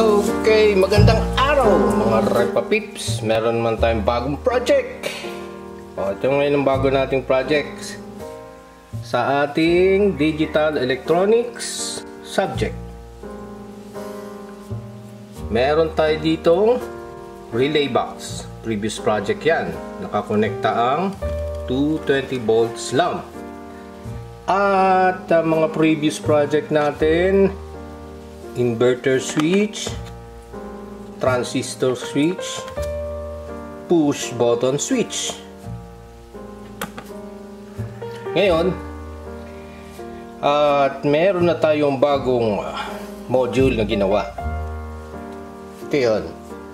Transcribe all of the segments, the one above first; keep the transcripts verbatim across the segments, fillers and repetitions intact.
Okay, magandang araw mga Repa Pips. Meron man tayong bagong project. O, ito ngayon ang bago nating project sa ating Digital Electronics subject. Meron tayo ditong relay box. Previous project yan. Nakakonekta ang two twenty volts lamp. At uh, mga previous project natin, inverter switch, transistor switch, push button switch. Ngayon, at meron na tayong bagong module na ginawa. Ito yun.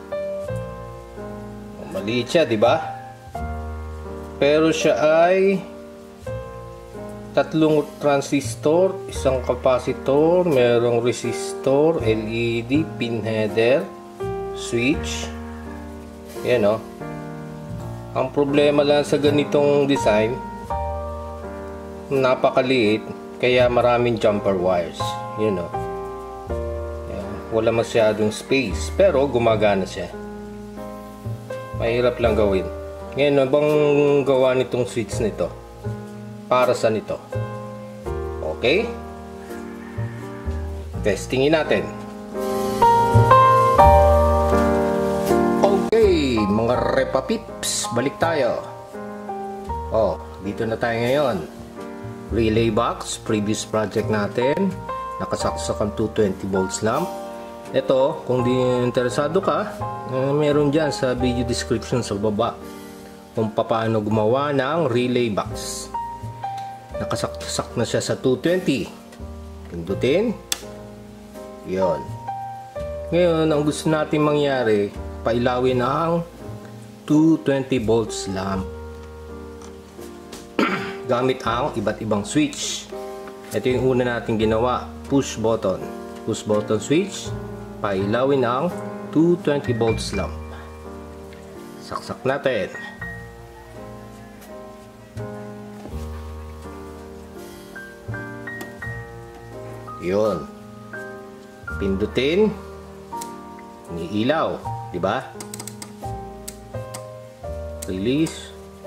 Maliit siya, di ba? Pero siya ay tatlong transistor, isang capacitor, merong resistor, L E D, pin header, switch. Yan o. Ang problema lang sa ganitong design, napakaliit, kaya maraming jumper wires. Yan o. Yan. Wala masyadong space, pero gumagana siya. Mahirap lang gawin. Ngayon, ano bang gawa nitong switch nito? Para sa nito. Okay? Testingin natin. Okay, mga Repa Pips, balik tayo. Oh, dito na tayo ngayon. Relay box, previous project natin. Nakasaksak ang two twenty volts lamp. Ito, kung di interesado ka, uh, meron dyan sa video description sa baba kung paano gumawa ng relay box. Nakasaksak na siya sa two twenty. Pindutin. Yon. Ngayon, ang gusto natin mangyari, pailawin ang two twenty volts lamp gamit ang iba't ibang switch. Ito yung una natin ginawa, push button. Push button switch, pailawin ang two twenty volts lamp. Saksak natin. Yun. Pindutin. Iniilaw, di ba? Release.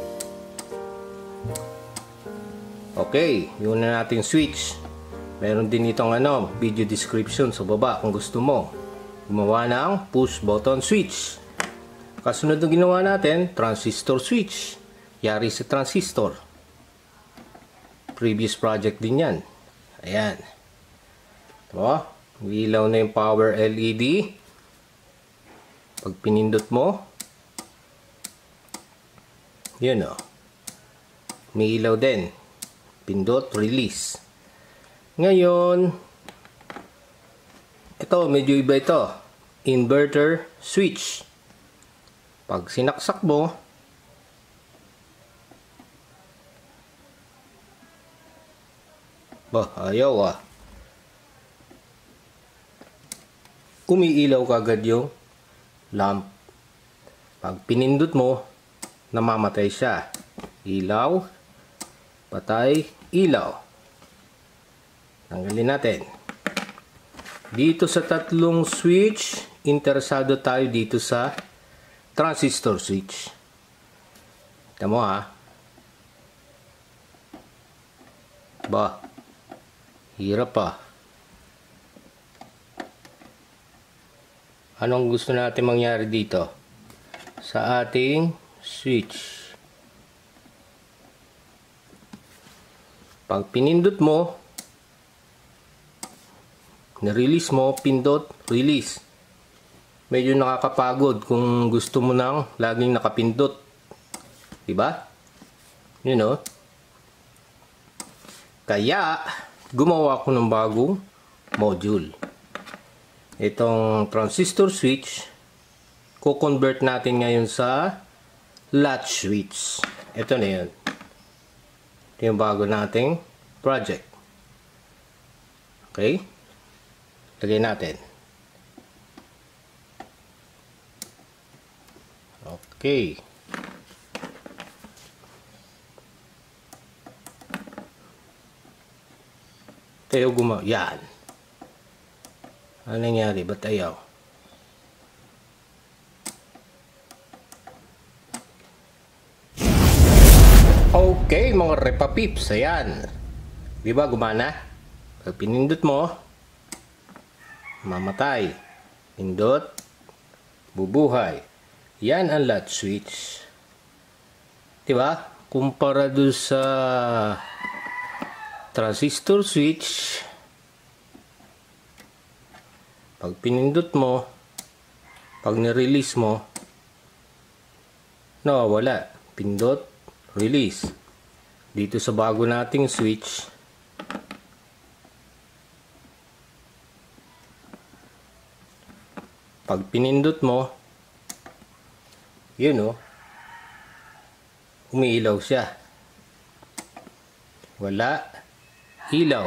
Okay, yun na natin switch. Meron din itong ano, video description sa baba kung gusto mo gumawa ng push button switch. Kasunod na ginawa natin, transistor switch. Yari sa transistor. Previous project din yan. Ayan. Oh, ilaw na yung power L E D. Pag pinindot mo, yun o. May ilaw din. Pindot, release. Ngayon, ito, medyo iba ito. Inverter switch. Pag sinaksak mo, bah, ayaw ah. Umiilaw kagad yung lamp. Pag pinindot mo, namamatay siya. Ilaw, patay, ilaw. Tanggalin natin. Dito sa tatlong switch, interesado tayo dito sa transistor switch. Ito mo ha. Ba, hirap pa. Anong gusto natin mangyari dito sa ating switch? Pag pinindot mo, na-release mo, pindot, release. Medyo nakakapagod kung gusto mo nang laging nakapindot. Diba? You know? Kaya, gumawa ko ng bagong module. Itong transistor switch, ko-convert natin ngayon sa latch switch. Ito na yun. Ito yung bago nating project. Okay? Lagay natin. Okay. Ito yung gumawa. Yan. Ano nangyari? Ba't ayaw? Okay mga Repa Pips, ayan. Di ba gumana? Pag pinindot mo, mamatay. Pindot, bubuhay. Yan ang latch switch. Di ba? Kumpara doon sa transistor switch, pag pinindot mo, pag nirelease mo, nawawala. Pindot, release. Dito sa bago nating switch, pag pinindot mo, yun o, umiilaw siya. Wala, ilaw.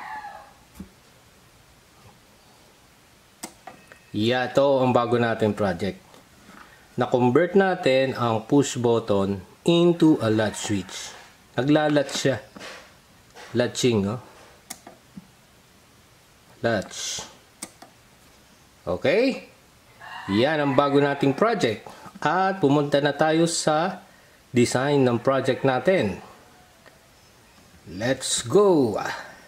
Yato ang bago natin project. Na-convert natin ang push button into a latch switch. Naglalatch siya. Latching, no? Latch. Okay? Yan ang bago nating project. At pumunta na tayo sa design ng project natin. Let's go!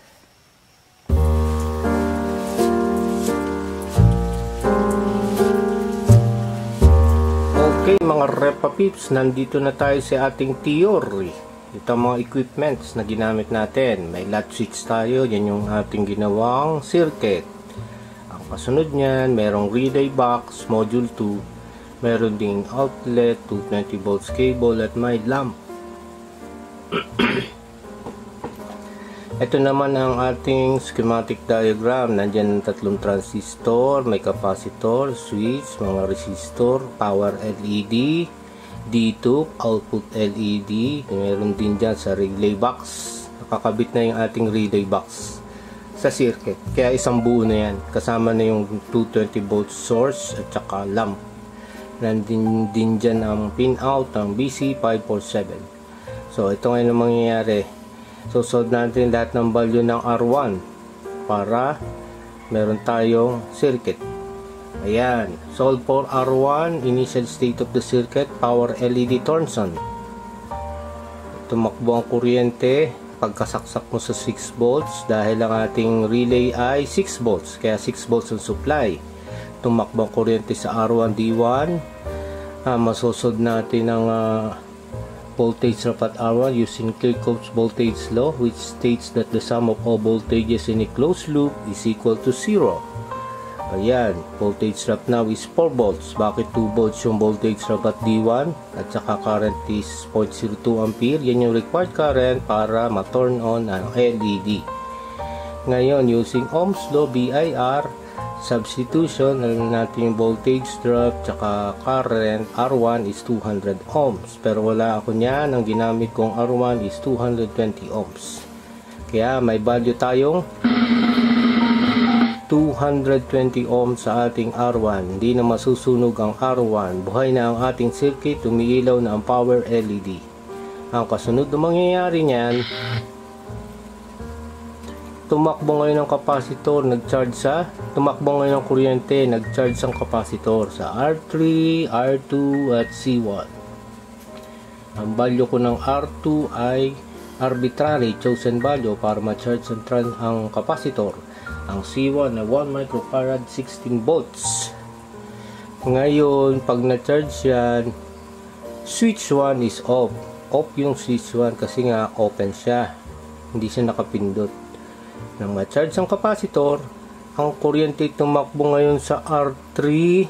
Okay mga Repa Pips, nandito na tayo sa ating theory. Ito mga equipments na ginamit natin. May latch switch tayo, yan yung ating ginawang circuit. Ang kasunod niyan, merong relay box, module two. Meron ding outlet, two twenty volts cable at may lamp. Ito naman ang ating schematic diagram. Nandyan ang tatlong transistor, may capacitor, switch, mga resistor, power L E D, D two, output L E D. Meron din dyan sa relay box. Nakakabit na yung ating relay box sa circuit. Kaya isang buo na yan. Kasama na yung two twenty volts source at saka lamp. Nandin din dyan ang pin out ng B C five forty-seven. So ito ngayon ang mangyayari. So solve natin lahat ng value ng R one para meron tayong circuit. Ayan, solve for R one, initial state of the circuit, power L E D turns on. Tumakbo ang kuryente pagkasaksak mo sa six volts dahil ang ating relay ay six volts, kaya six volts ang supply. Tumakbo ang kuryente sa R one D one. Ah, masosod natin ang uh, voltage drop at R one using Kirchhoff's voltage law, which states that the sum of all voltages in a closed loop is equal to zero. Ayan, voltage drop now is four volts. Bakit two volts yung voltage drop at D one? At saka current is zero point zero two ampere. Yan yung required current para ma-turn on ang L E D. Ngayon, using Ohm's law, B I R, substitution, alam natin yung voltage drop tsaka current R one is two hundred ohms, pero wala ako niyan. Ang ginamit kong R one is two hundred twenty ohms, kaya may value tayong two hundred twenty ohms sa ating R one. Hindi na masusunog ang R one, buhay na ang ating circuit, umiilaw na ang power L E D. Ang kasunod na mangyayari niyan, tumakbo ngayon ang kapasitor, nag-charge sa, tumakbo ngayon ang kuryente, nag-charge ang kapasitor sa R three, R two at C one. Ang value ko ng R two ay arbitrary, chosen value para ma-charge ang, trans ang kapasitor. Ang C one na one microfarad, sixteen volts. Ngayon, pag na-charge yan, switch one is off. Off yung switch one kasi nga open siya, hindi siya nakapindot. Nang ma-charge ang kapasitor, ang kuryente tumakbo ngayon sa R three,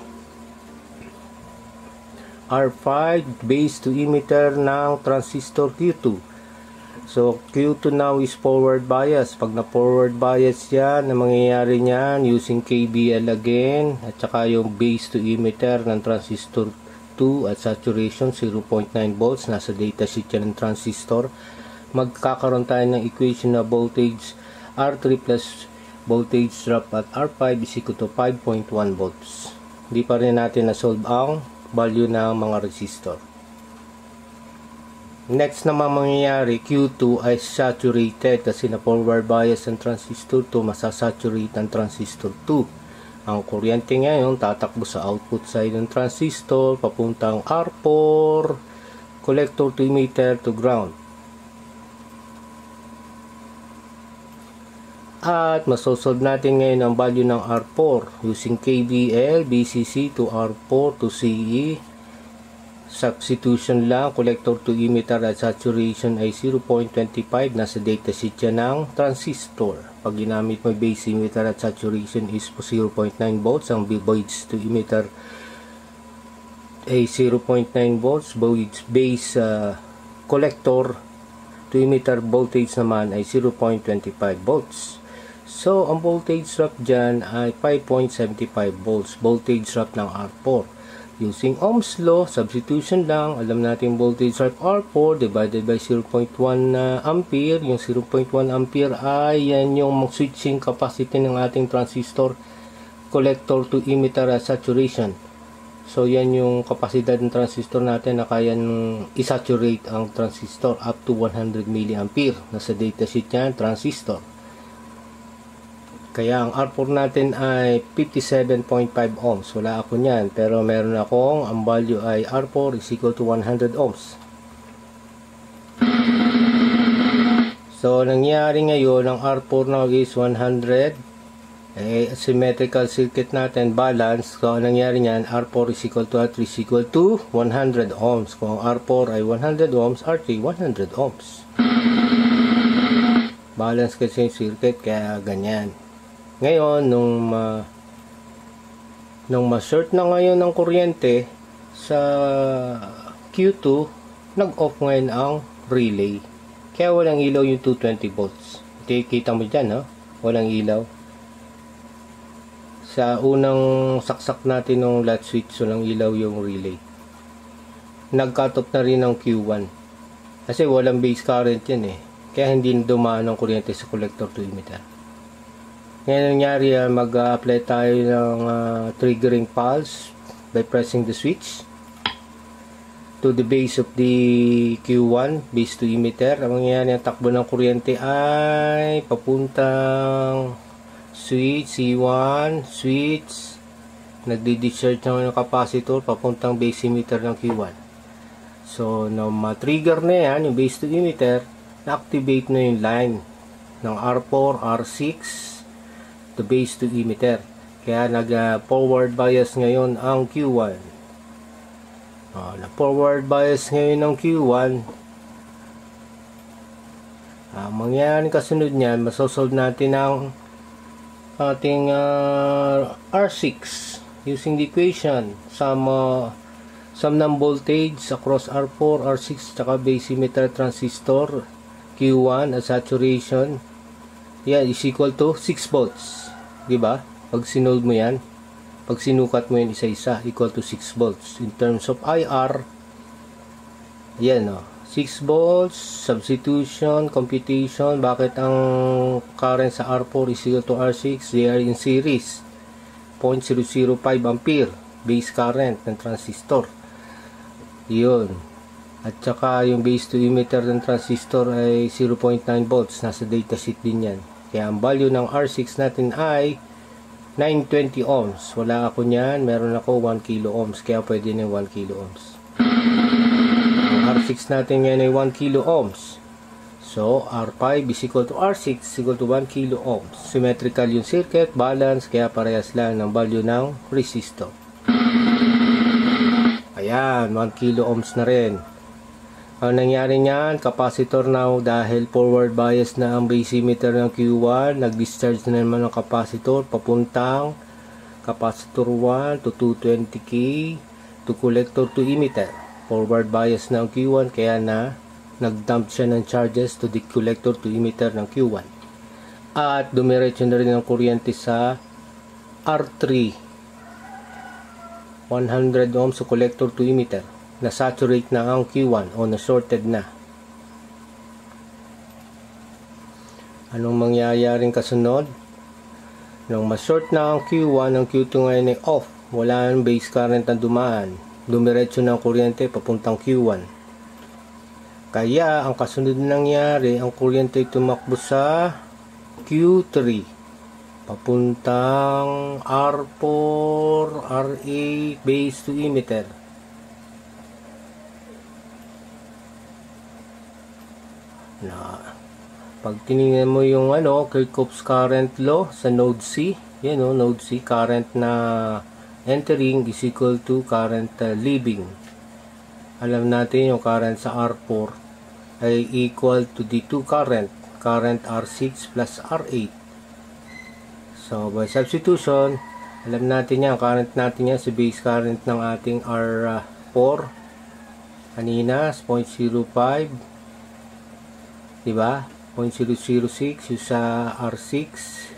R five, base to emitter ng transistor Q two. So Q two now is forward bias. Pag na forward bias yan, na mangyayari niyan using K B L again, at saka yung base to emitter ng transistor two at saturation zero point nine volts. Nasa datasheet yan ng transistor. Magkakaroon tayo ng equation na voltage R three plus voltage drop at R five is equal to five point one volts. Hindi pa rin natin na-solve ang value ng mga resistor. Next naman mangyayari, Q two ay saturated kasi na forward bias ang transistor two, masasaturate ang transistor two. Ang kuryente ngayon tatakbo sa output side ng transistor papuntang R four, collector to emitter to ground. At masosolve natin ngayon ang value ng R four using K V L, B C C to R four to C E. Substitution lang, collector to emitter at saturation ay zero point two five. Nasa datasheet yan ng transistor. Pag ginamit mo base emitter at saturation is zero point nine volts. Ang voids to emitter ay zero point nine volts. Voids base uh, collector to emitter voltage naman ay zero point two five volts. So, ang voltage drop dyan ay five point seven five volts. Voltage drop ng R four. Using Ohm's law, substitution lang. Alam natin voltage drop R four divided by zero point one uh, ampere. Yung zero point one ampere ay yan yung switching capacity ng ating transistor collector to emitter at saturation. So, yan yung kapasidad ng transistor natin na kaya isaturate ang transistor up to one hundred milliampere. Nasa datasheet yan, transistor. Kaya ang R four natin ay fifty-seven point five ohms. Wala ako niyan. Pero meron akong, ang value ay R four is equal to one hundred ohms. So, nangyari ngayon, ang R four now is one hundred. Eh, symmetrical circuit natin, balance. So, ang nangyari niyan, R four is equal to R three is equal to one hundred ohms. Kung R four ay one hundred ohms, R three one hundred ohms. Balance kasi yung circuit, kaya ganyan. Ngayon, nung ma, nung ma-short na ngayon ng kuryente sa Q two, nag-off ngayon ang relay. Kaya walang ilaw yung two hundred twenty volts. Ito, kita mo dyan, no? Walang ilaw. Sa unang saksak natin ng light switch, walang ilaw yung relay. Nag-cut off na rin ng Q one. Kasi walang base current yan eh. Kaya hindi dumaan ang kuryente sa collector to emitter. Ngayon nangyari, uh, mag-apply tayo ng uh, triggering pulse by pressing the switch to the base of the Q one, base to emitter. Ang mangyayari, ang takbo ng kuryente ay papuntang switch, C one, switch, nagdi-discharge ng capacitor, papuntang base emitter ng Q one. So, na ma-trigger na yan, yung base to emitter, na-activate na yung line ng R four, R six, to base to emitter. Kaya nag-forward uh, bias ngayon ang Q one. Uh, na-forward bias ngayon ng Q one. Uh, mangyayari kasunod niyan, masosolve natin ang ating uh, R six using the equation. Sum, uh, sum ng voltage across R four, R six, tsaka base emitter transistor Q one at saturation. Yan is equal to six volts. Diba? Pag sinolve mo yan, pag sinukat mo yan isa-isa, equal to six volts. In terms of I R, yan o. six volts, substitution, computation. Bakit ang current sa R four is equal to R six? They are in series. zero point zero zero five ampere base current ng transistor. Yun. At saka yung base to emitter ng transistor ay zero point nine volts. Nasa datasheet din yan. Kaya ang value ng R six natin ay nine hundred twenty ohms. Wala ako niyan. Meron ako one kilo ohms. Kaya pwede na one kilo ohms. Ang R six natin ngayon ay one kilo ohms. So, R five is equal to R six is equal to one kilo ohms. Symmetrical yung circuit, balance, kaya parehas lang ng value ng resistor. Ayan, one kilo ohms na rin. Ang nangyari niyan, capacitor now, dahil forward bias na ang base emitter ng Q one, nag-discharge na naman ang capacitor, papuntang capacitor one to two hundred twenty K to collector to emitter. Forward bias na ang Q one, kaya na nag-dump siya ng charges to the collector to emitter ng Q one. At dumiretso na rin ang kuryente sa R three, one hundred ohms sa collector to emitter. Na-saturate na ang Q one o na-shorted na. Anong mangyayaring kasunod? Nung ma-short na ang Q one, ang Q two ngayon ay off. Wala nang base current na dumaan. Dumiretso na ang kuryente papuntang Q one. Kaya, ang kasunod na nangyari, ang kuryente ay tumakbo sa Q three. Papuntang R four, R eight, base to emitter. Na, Pag tinignan mo yung ano, Kirchhoff's current law sa node C, yan o, node C, current na entering is equal to current uh, leaving. Alam natin yung current sa R four ay equal to the two current, current R six plus R eight. So, by substitution, alam natin yan, current natin yan sa base current ng ating R four. Kanina, zero point zero five. Diba? zero point zero zero six yung sa R six.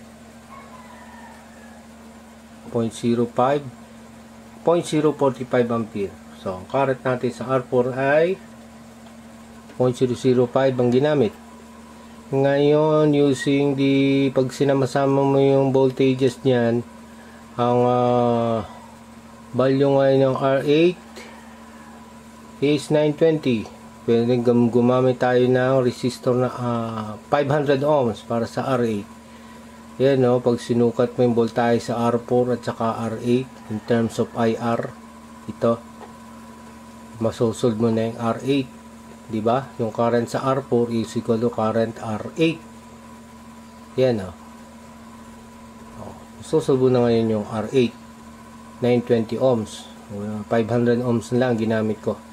zero point zero five. zero point zero four five ampere. So, ang current natin sa R four ay zero point zero zero five ang ginamit. Ngayon, using the, pag sinama-sama mo yung voltages niyan, ang uh, value ngayon ng R eight is nine twenty. Pwede gumamit tayo ng resistor na uh, five hundred ohms para sa R eight. Yan no, pag sinukat mo yung voltage sa R four at saka R eight in terms of I R, ito, masosolve mo na yung R eight. Diba? Yung current sa R four is equal to current R eight. Yan o. Oh. Masosolve na ngayon yung R eight. nine twenty ohms. five hundred ohms na lang ginamit ko.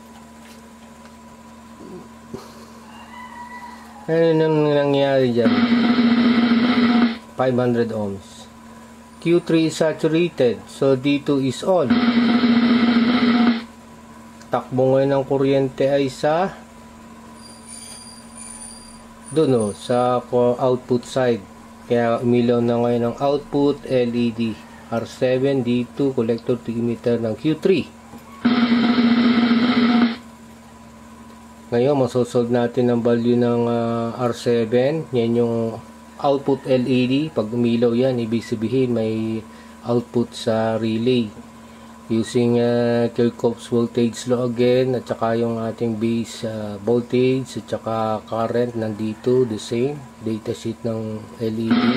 Ano nang nangyari dyan? five hundred ohms. Q three is saturated. So D two is on. Takbo ngayon ng kuryente ay sa doon o, sa output side. Kaya umilaw na ngayon ang output L E D. R seven, D two, collector to emitter ng Q three. Ngayon, masosolve natin ang value ng uh, R seven. Yan yung output L E D. Pag umilaw yan, ibig sabihin may output sa relay. Using uh, Kirchhoff's voltage law again, at saka yung ating base uh, voltage, at saka current nandito, the same. Datasheet ng L E D.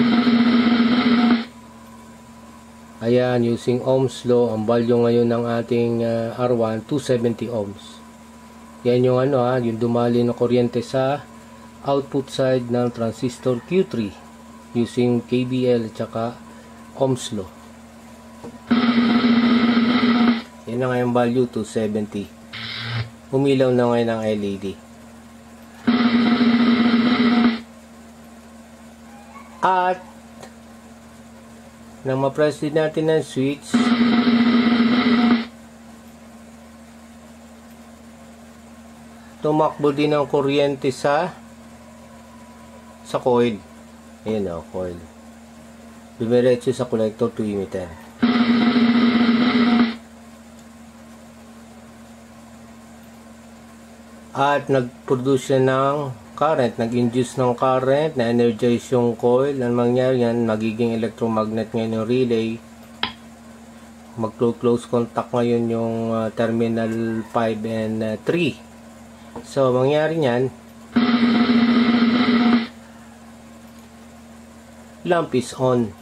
Ayan, using Ohm's law, ang value ngayon ng ating uh, R one, two seventy ohms. Yan yung ano ha, yung dumali na kuryente sa output side ng transistor Q three using K B L at saka Ohm's law. Yan na ngayon value, two seventy. Umilaw na ngayon ang L E D. At nang ma-press din natin ng switch, tumakbo din ang kuryente sa sa coil. Ayan o, coil. Dumiretso sa collector to emitter. At nag-produce siya ng current, nag-induce ng current, na-energize yung coil. Ang mangyari yan, magiging electromagnet ngayon yung relay. Mag-close contact ngayon yung uh, terminal five and uh, three. So, mangyari niyan, lamp is on.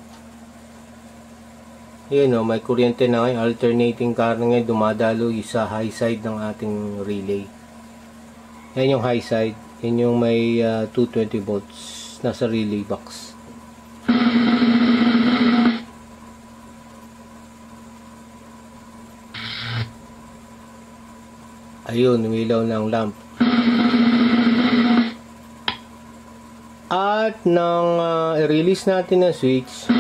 Yun o, may kuryente na ngayon, alternating current ngayon, dumadalo sa high side ng ating relay. Yan yung high side. Yan yung may uh, two twenty volts nasa relay box. Ayun, umilaw ng lamp. At nang uh, i-release natin ng switch,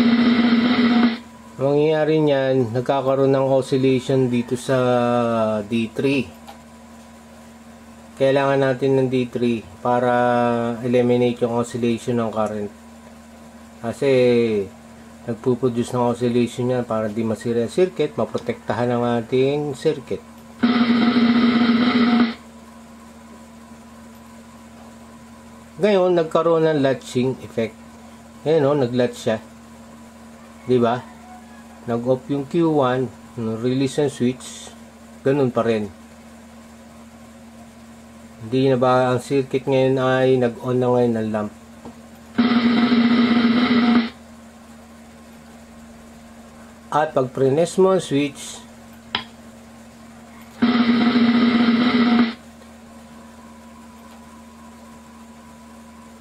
mangyayari niyan, nagkakaroon ng oscillation dito sa D three. Kailangan natin ng D three para eliminate yung oscillation ng current. Kasi nagpuproduce ng oscillation yan para di masira ang circuit, maprotektahan ang ating circuit. Ngayon, nagkaroon ng latching effect. Ayan o, nag-latch siya. Diba? Nag-off yung Q one, release ng switch, ganun pa rin. Hindi na ba ang circuit ngayon ay nag-on na ngayon ng lamp. At pag prines mo ang switch,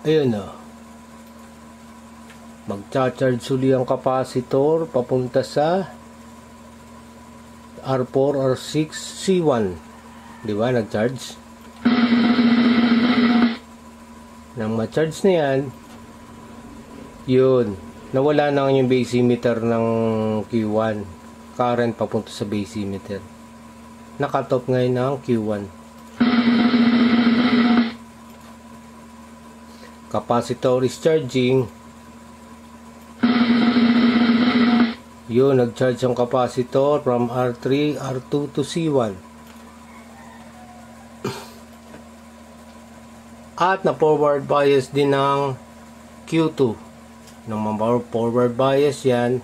Ayun o. Magcha-charge uli ang capacitor papunta sa R four, R six, C one. Di ba? Nag-charge. Nang ma-charge na yan, yun. Nawala na yung base emitter ng Q one. Current papunta sa base emitter. Naka-cut off ngayon ng Q one. Capacitor is charging. Yun, nag-charge ang capacitor from R three, R two to C one. At na-forward bias din ng Q two. Nang ma-forward bias yan,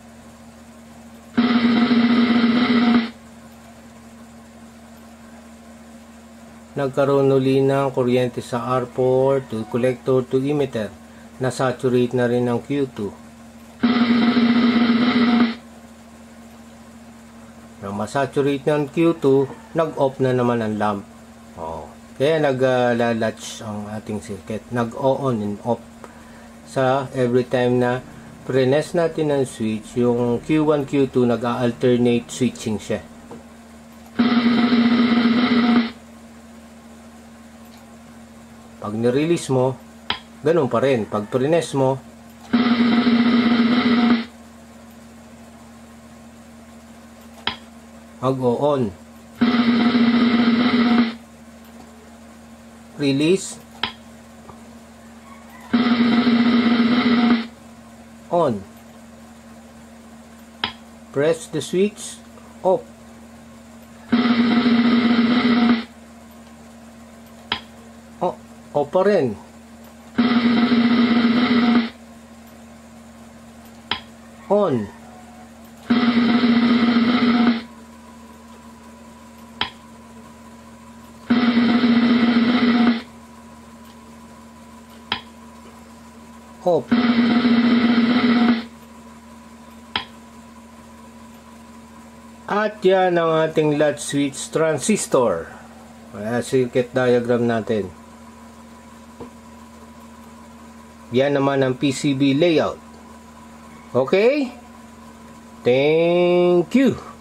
nagkaroon uli ng kuryente sa R four to collector to emitter. Na-saturate na rin ang Q two. Nang masaturate ng Q two, nag-off na naman ang lamp. Oh. Kaya nag-latch uh, ang ating circuit. Nag-on and off. Sa every time na press natin ang switch, yung Q one, Q two, nag-alternate switching siya. Pag nirelease mo, ganun pa rin. Pag press mo, mag-on. Release. On. Press the switch. Off. Oh, off pa rin. On. Off. At yan ang ating latch switch transistor. Kaya circuit diagram natin. Yan naman ang P C B layout. Okay? Thank you.